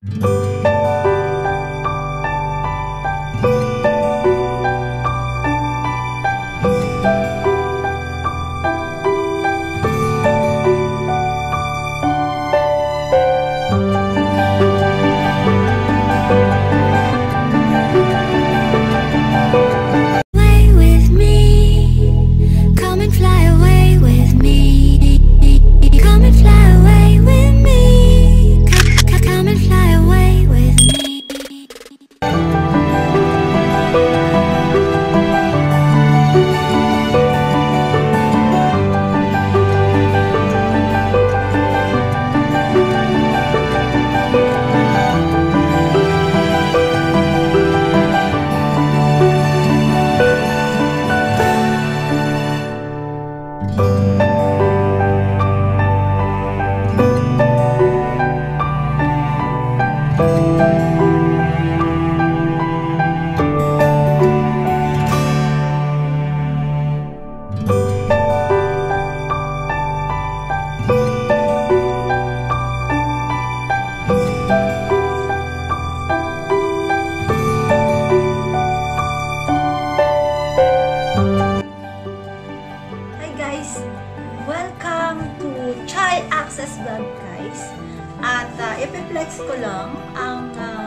Ipiplex ko lang ang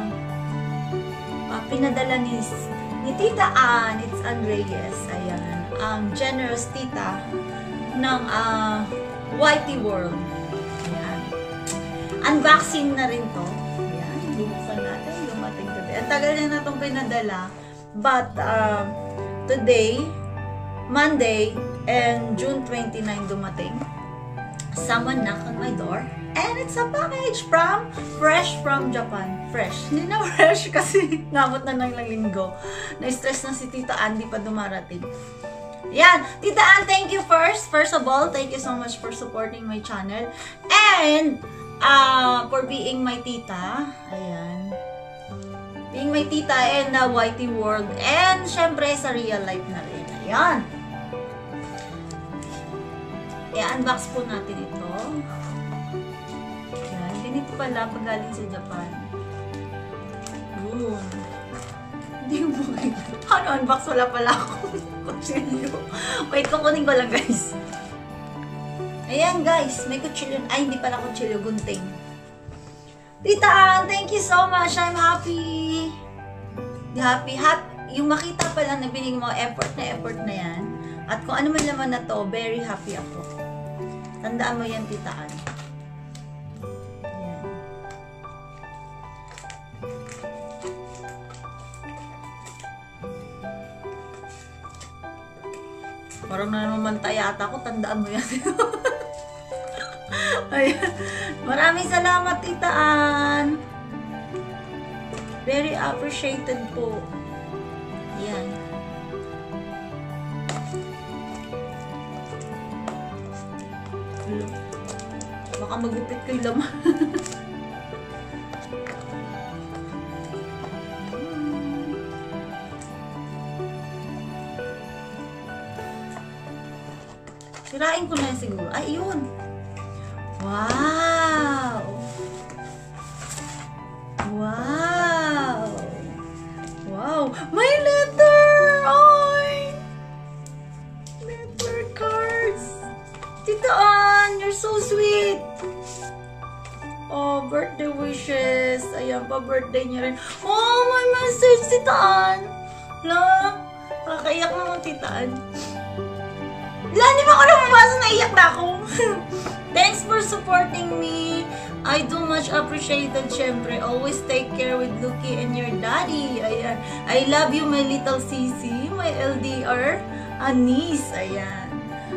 pinadala ni Tita Ann, it's Ann Reyes, ayan, ang generous tita ng Whitey World. Ayan. Unboxing na rin to. Ayan, bubuksan natin, dumating today. Ang tagal na itong pinadala, but today, Monday, and June 29 dumating. Someone knocked on my door. And it's a package fresh from Japan. Fresh. Hindi na fresh kasi nabot na ng linggo. Na-stress na si Tita Ann, di pa dumarating. Yan. Tita Ann, thank you first. First of all, thank you so much for supporting my channel. And, for being my tita. Ayan. Being my tita in the Whitey World. And, syempre, sa real life na rin. Ayan. I-unbox po natin ito. Ganito pala pag galing sa Japan. Boom. Hindi yung bugay. Ano, unbox? Wala pala akong kutsilyo. Wait, kukunin ko lang, guys. Ayan, guys. May kutsilyo. Ay, hindi pala kutsilyo. Gunting. Tita Ann, thank you so much. I'm happy. Happy. Yung makita pa lang na binigay mo, effort na yan. At kung ano man naman na to, very happy ako. Tandaan mo yan, Tita Ann. Parang namamantay yata ako. Tandaan mo yan. Ayan. Maraming salamat, Tita Ann. Very appreciated po. Ayan. Baka magupit ko yung laman. Sirain ko na yan siguro. Ay, yun. Wow! Wow! Wow! May letter! Ay! Letter cards! Tita Ann, you're so sweet! Oh, birthday wishes. Ayan pa, birthday niya rin. Oh, may message, Tita Ann! Hala, nakakaiyak naman, Tita Ann. Hindi ba ako namabasa, naiyak na ako. Thanks for supporting me. I do much appreciated, syempre. Always take care with Lucky and your daddy. Ayan. I love you, my little Sisi. My LDR. Niece. Ayan.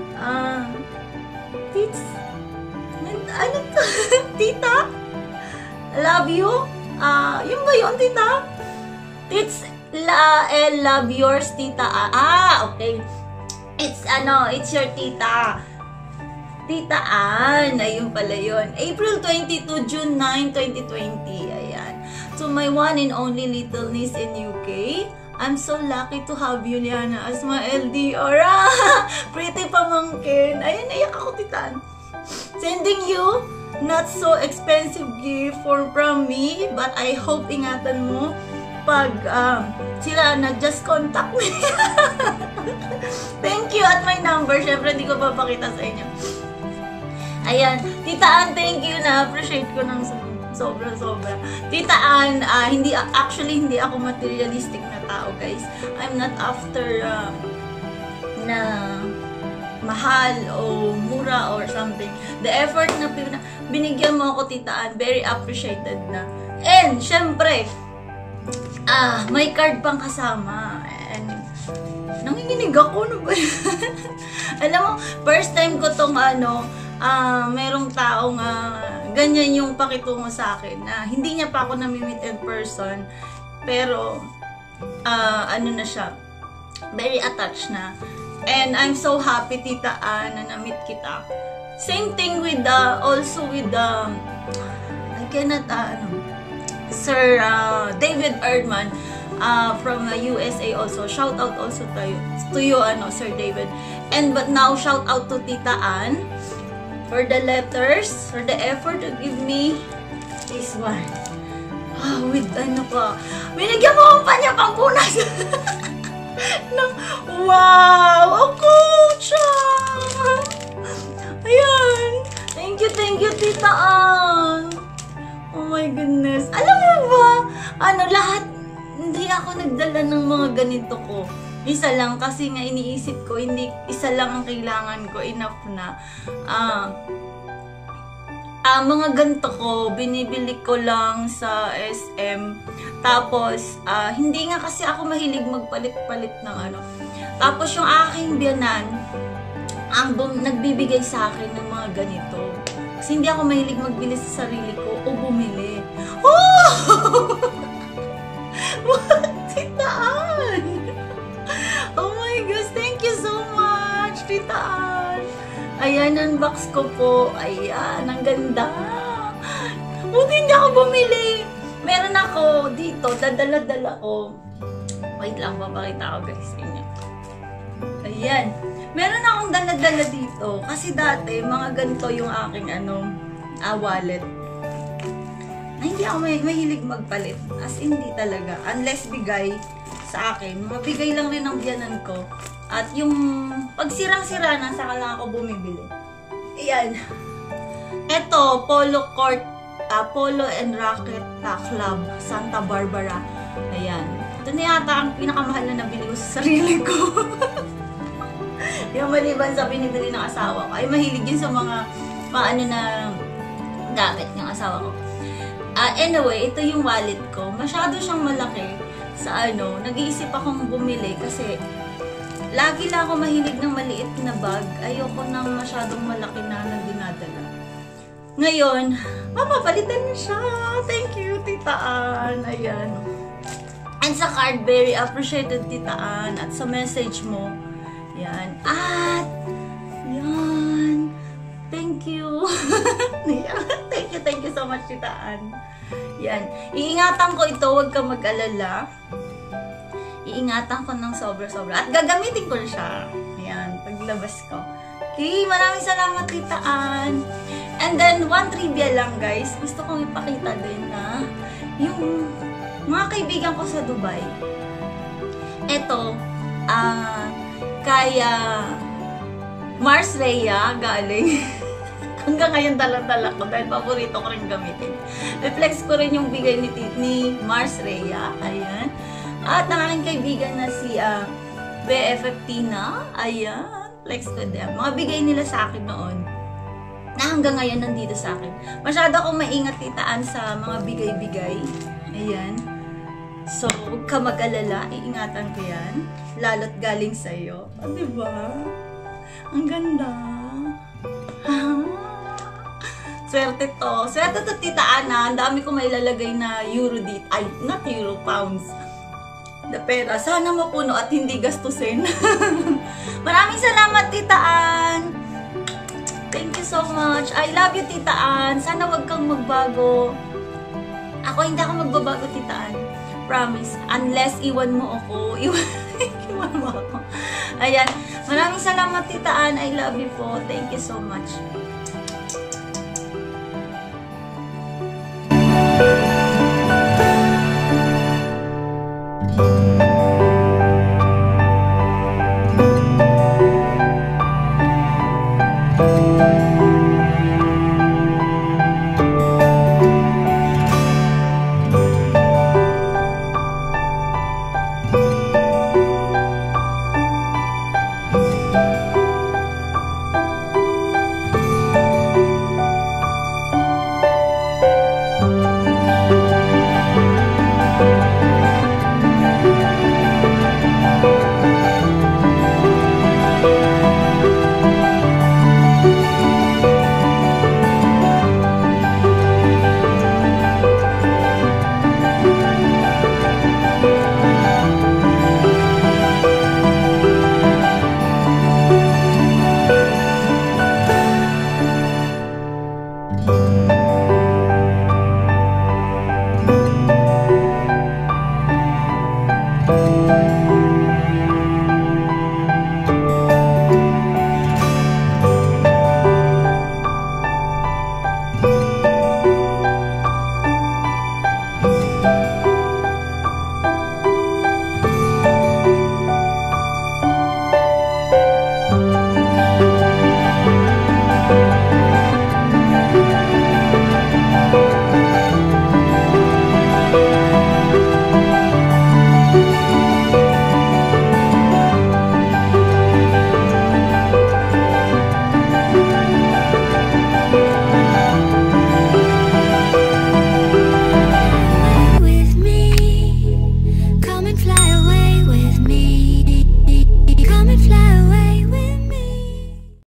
Tits. Ano to? Tita? Love you? Yun ba yun, Tita? Tits. Love yours, Tita. Okay. It's your tita. Tita Ann. Ayun pala yun. April 22, June 9, 2020. Ayan. So, my one and only little niece in UK. I'm so lucky to have you, Liana, as my LDR. Pretty pamangkin. Ayun, naiyak ako, Tita Ann. Sending you not so expensive gift from me, but I hope ingatan mo pag sila na just contact me. Thank you at my number. Syempre, hindi ko papakita sa inyo. Ayan. Tita Ann, thank you. Na-appreciate ko ng sobra-sobra. Tita Ann, hindi ako materialistic na tao, guys. I'm not after na mahal o mura or something. The effort na binigyan mo ako, Tita Ann, very appreciated na. And, syempre, may card pang kasama. And, nanginginig ako, no ba? Alam mo, first time ko tong merong taong ganyan yung pakitungo sa akin na hindi niya pa ako nami-meet in person, pero ano na siya, very attached na. And I'm so happy, Tita Ann, na na-meet kita. Same thing with also with I cannot Sir David Erdman from USA also. Shout out also to you Sir David. And but now shout out to Tita Ann for the letters, for the effort to give me this one. With binigyan mo akong panya pampunas. Wow! Ako! Ayan! Thank you, Tita Ann! Oh my goodness! Alam mo ba? Lahat, hindi ako nagdala ng mga ganito ko. Isa lang kasi nga iniisip ko, hindi isa lang ang kailangan ko, enough na. Mga ganito ko, binibili ko lang sa SM. Tapos, hindi nga kasi ako mahilig magpalit-palit ng Tapos, yung aking biyanan, nagbibigay sa akin ng mga ganito. Kasi hindi ako mahilig magbili sa sarili ko o bumili. Oh! What? Tita Ann! Oh my gosh, thank you so much, Tita Ann! Ayan, unbox ko po. Ayan, ang ganda. Buti hindi ako bumili. Meron ako dito, dadala-dala ko. Wait lang, papakita ko guys sa inyo. Ayan. Meron akong dala-dala dito. Kasi dati, mga ganito yung aking wallet. Na hindi ako mahilig magpalit. As hindi talaga. Unless bigay sa akin. Mabigay lang rin ang biyanan ko. At yung pag sirang-sira na, saka lang ako bumibili. Ayan. Ito, Polo Court, Polo and Racket Club, Santa Barbara. Ayan. Ito na yata ang pinakamahal na nabili ko sa sarili ko. Yung maliban sa binibili ng asawa ko. Ay, mahilig yun sa mga na gamit ng asawa ko. Anyway, ito yung wallet ko. Masyado siyang malaki sa nag-iisip akong bumili kasi lagi lang ako mahilig ng maliit na bag. Ayoko ng masyadong malaki na dinadala. Ngayon, mapapalitan na siya. Thank you, Tita Ann. Ayan. And sa card, very appreciated, Tita Ann. At sa message mo, yan. At, yan. Thank you. Thank you so much, Tita Ann. Yan. Iingatan ko ito. Huwag ka mag-alala. Iingatan ko ng sobra-sobra. At gagamitin ko siya. Ayan, paglabas ko. Okay, maraming salamat, Tita Ann. And then, one trivia lang, guys. Gusto kong ipakita din na yung mga kaibigan ko sa Dubai. Ito, kaya Mars Rhea galing. Hanggang ngayon dala-dala ko dahil paborito ko rin gamitin. Reflex ko rin yung bigay ni Mars Rhea. Ayan. At ang aking kaibigan na si BFF Tina, ayan, flex ko din. Mga bigay nila sa akin noon, na hanggang ngayon nandito sa akin. Masyado akong maingat, Tita Ann, sa mga bigay-bigay. Ayan. So, huwag ka mag-alala, iingatan ko yan. Lalo't galing sa'yo. Diba? Ang ganda. Swerte to. Swerte to, Tita Ann. Ang dami ko may lalagay na euro dito. Ay, not euro, pounds. Na pera. Sana mapuno at hindi gastusin. Maraming salamat, Tita Ann. Thank you so much. I love you, Tita Ann. Sana wag kang magbago. Ako hindi ako magbabago, Tita Ann. Promise. Unless iwan mo ako. Iwan mo ako. Ayan. Maraming salamat, Tita Ann. I love you po. Thank you so much.